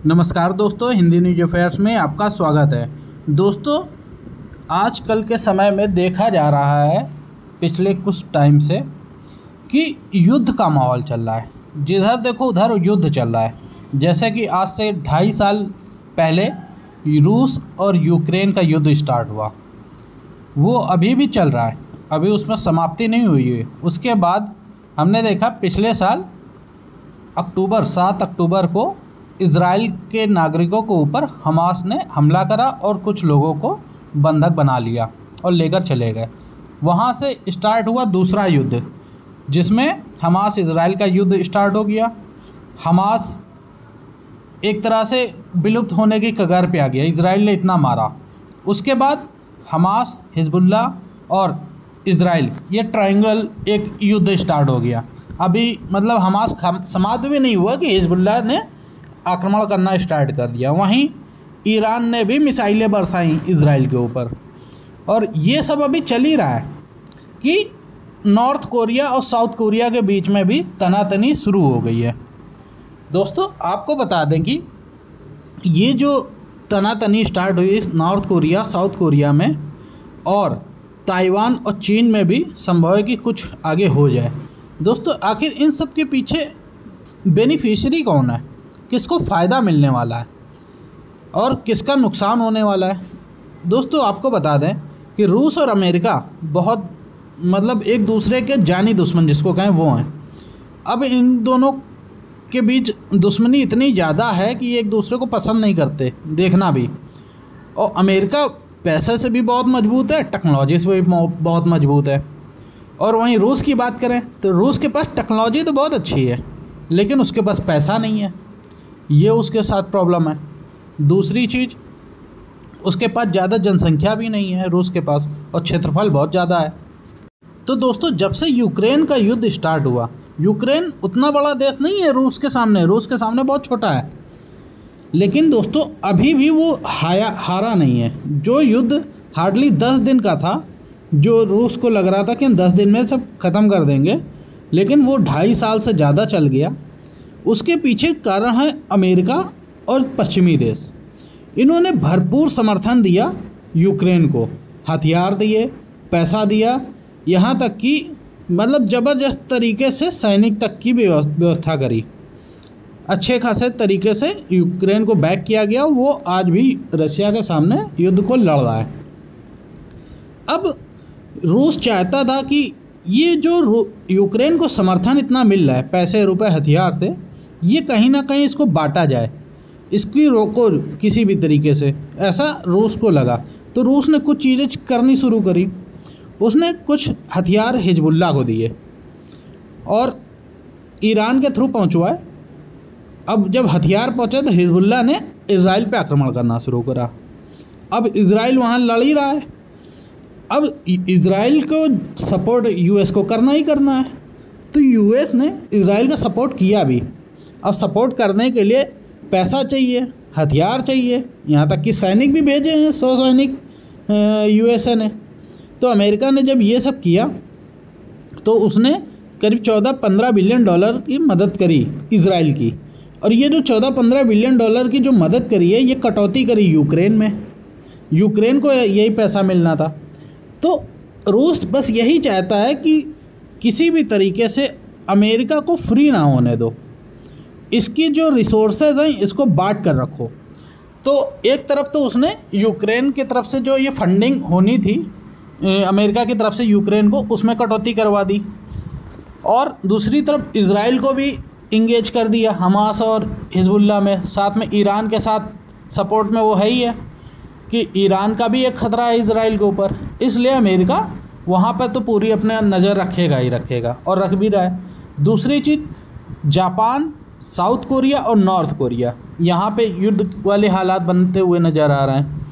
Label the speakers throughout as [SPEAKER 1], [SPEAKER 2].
[SPEAKER 1] नमस्कार दोस्तों, Hindi news affairs में आपका स्वागत है। दोस्तों, आजकल के समय में देखा जा रहा है पिछले कुछ टाइम से कि युद्ध का माहौल चल रहा है। जिधर देखो उधर युद्ध चल रहा है। जैसे कि आज से 2.5 साल पहले रूस और यूक्रेन का युद्ध स्टार्ट हुआ, वो अभी भी चल रहा है, अभी उसमें समाप्ति नहीं हुई है। उसके बाद हमने देखा पिछले साल 7 अक्टूबर को इजराइल के नागरिकों के ऊपर हमास ने हमला करा और कुछ लोगों को बंधक बना लिया और लेकर चले गए। वहाँ से स्टार्ट हुआ दूसरा युद्ध, जिसमें हमास इजराइल का युद्ध स्टार्ट हो गया। हमास एक तरह से विलुप्त होने की कगार पे आ गया, इजराइल ने इतना मारा। उसके बाद हमास, हिजबुल्लाह और इजराइल, ये ट्रायंगल एक युद्ध स्टार्ट हो गया। अभी मतलब हमास समाप्त भी नहीं हुआ कि हिजबुल्लाह ने आक्रमण करना स्टार्ट कर दिया। वहीं ईरान ने भी मिसाइलें बरसाई इजराइल के ऊपर। और ये सब अभी चल ही रहा है कि नॉर्थ कोरिया और साउथ कोरिया के बीच में भी तनातनी शुरू हो गई है। दोस्तों, आपको बता दें कि ये जो तनातनी स्टार्ट हुई नॉर्थ कोरिया साउथ कोरिया में, और ताइवान और चीन में भी संभव है कि कुछ आगे हो जाए। दोस्तों, आखिर इन सब के पीछे बेनिफिशियरी कौन है, किसको फ़ायदा मिलने वाला है और किसका नुकसान होने वाला है? दोस्तों, आपको बता दें कि रूस और अमेरिका बहुत मतलब एक दूसरे के जानी दुश्मन जिसको कहें वो हैं। अब इन दोनों के बीच दुश्मनी इतनी ज़्यादा है कि एक दूसरे को पसंद नहीं करते देखना भी। और अमेरिका पैसे से भी बहुत मजबूत है, टेक्नोलॉजी से भी बहुत मजबूत है। और वहीं रूस की बात करें तो रूस के पास टेक्नोलॉजी तो बहुत अच्छी है, लेकिन उसके पास पैसा नहीं है, ये उसके साथ प्रॉब्लम है। दूसरी चीज़, उसके पास ज़्यादा जनसंख्या भी नहीं है रूस के पास, और क्षेत्रफल बहुत ज़्यादा है। तो दोस्तों, जब से यूक्रेन का युद्ध स्टार्ट हुआ, यूक्रेन उतना बड़ा देश नहीं है रूस के सामने बहुत छोटा है, लेकिन दोस्तों अभी भी वो हारा नहीं है। जो युद्ध हार्डली 10 दिन का था, जो रूस को लग रहा था कि हम 10 दिन में सब ख़त्म कर देंगे, लेकिन वो 2.5 साल से ज़्यादा चल गया। उसके पीछे कारण है अमेरिका और पश्चिमी देश। इन्होंने भरपूर समर्थन दिया यूक्रेन को, हथियार दिए, पैसा दिया, यहाँ तक कि मतलब ज़बरदस्त तरीके से सैनिक तक की व्यवस्था करी। अच्छे खासे तरीके से यूक्रेन को बैक किया गया। वो आज भी रशिया के सामने युद्ध को लड़ रहा है। अब रूस चाहता था कि ये जो यूक्रेन को समर्थन इतना मिल रहा है पैसे, रुपए, हथियार से, ये कहीं ना कहीं इसको बांटा जाए, इसकी रोको किसी भी तरीके से, ऐसा रूस को लगा। तो रूस ने कुछ चीज़ें करनी शुरू करी। उसने कुछ हथियार हिजबुल्लाह को दिए और ईरान के थ्रू पहुंचवाए। अब जब हथियार पहुंचे तो हिजबुल्लाह ने इजराइल पे आक्रमण करना शुरू करा। अब इजराइल वहाँ लड़ ही रहा है। अब इजराइल को सपोर्ट यूएस को करना ही करना है, तो यूएस ने इजराइल का सपोर्ट किया भी। अब सपोर्ट करने के लिए पैसा चाहिए, हथियार चाहिए, यहाँ तक कि सैनिक भी भेजे हैं, 100 सैनिक यूएसए ने। तो अमेरिका ने जब ये सब किया तो उसने करीब 14-15 बिलियन डॉलर की मदद करी इजराइल की। और ये जो 14-15 बिलियन डॉलर की जो मदद करी है, ये कटौती करी यूक्रेन में। यूक्रेन को यही पैसा मिलना था। तो रूस बस यही चाहता है कि किसी भी तरीके से अमेरिका को फ्री ना होने दो, इसकी जो रिसोर्सेज हैं इसको बांट कर रखो। तो एक तरफ तो उसने यूक्रेन की तरफ से जो ये फंडिंग होनी थी अमेरिका की तरफ से यूक्रेन को, उसमें कटौती करवा दी। और दूसरी तरफ इजराइल को भी इंगेज कर दिया हमास और हिजबुल्लाह में। साथ में ईरान के साथ सपोर्ट में वो है ही है कि ईरान का भी एक ख़तरा है इजराइल के ऊपर। इसलिए अमेरिका वहाँ पर तो पूरी अपने नज़र रखेगा ही रखेगा, और रख भी रहा है। दूसरी चीज़, जापान, साउथ कोरिया और नॉर्थ कोरिया, यहाँ पे युद्ध वाले हालात बनते हुए नज़र आ रहे हैं।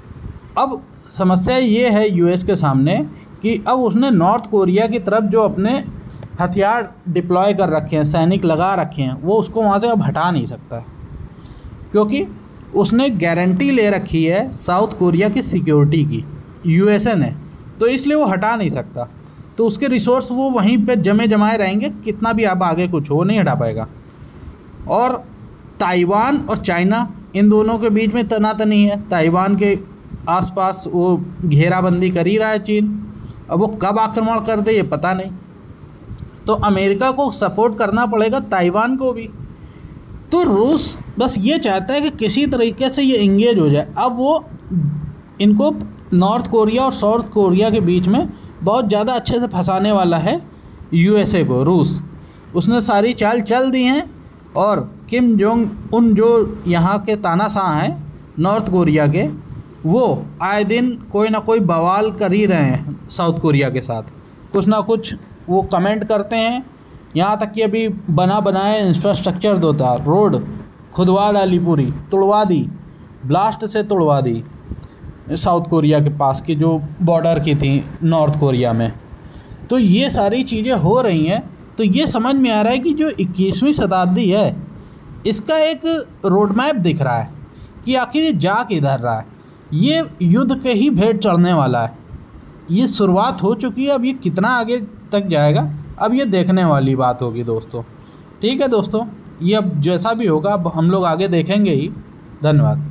[SPEAKER 1] अब समस्या ये है यूएस के सामने कि अब उसने नॉर्थ कोरिया की तरफ जो अपने हथियार डिप्लॉय कर रखे हैं, सैनिक लगा रखे हैं, वो उसको वहाँ से अब हटा नहीं सकता, क्योंकि उसने गारंटी ले रखी है साउथ कोरिया की सिक्योरिटी की यूएसए ने, तो इसलिए वो हटा नहीं सकता। तो उसके रिसोर्स वो वहीं पे जमाए रहेंगे, कितना भी अब आगे कुछ हो नहीं हटा पाएगा। और ताइवान और चाइना, इन दोनों के बीच में तनातनी है। ताइवान के आसपास वो घेराबंदी कर ही रहा है चीन। अब वो कब आक्रमण कर दे ये पता नहीं। तो अमेरिका को सपोर्ट करना पड़ेगा ताइवान को भी। तो रूस बस ये चाहता है कि किसी तरीके से ये इंगेज हो जाए। अब वो इनको नॉर्थ कोरिया और साउथ कोरिया के बीच में बहुत ज़्यादा अच्छे से फंसाने वाला है यूएसए को। रूस उसने सारी चाल चल दी हैं और किम जोंग उन जो यहाँ के तानाशाह हैं नॉर्थ कोरिया के, वो आए दिन कोई ना कोई बवाल कर ही रहे हैं साउथ कोरिया के साथ। कुछ ना कुछ वो कमेंट करते हैं। यहाँ तक कि अभी बना बनाए इंफ्रास्ट्रक्चर होता, रोड खुदवा डाली, पूरी तोड़वा दी, ब्लास्ट से तोड़वा दी साउथ कोरिया के पास की जो बॉर्डर की थी नॉर्थ कोरिया में। तो ये सारी चीज़ें हो रही हैं। तो ये समझ में आ रहा है कि जो 21वीं शताब्दी है इसका एक रोड मैप दिख रहा है कि आखिर ये जा किधर रहा है। ये युद्ध के ही भेंट चढ़ने वाला है। ये शुरुआत हो चुकी है, अब ये कितना आगे तक जाएगा अब ये देखने वाली बात होगी दोस्तों। ठीक है दोस्तों, ये अब जैसा भी होगा अब हम लोग आगे देखेंगे ही। धन्यवाद।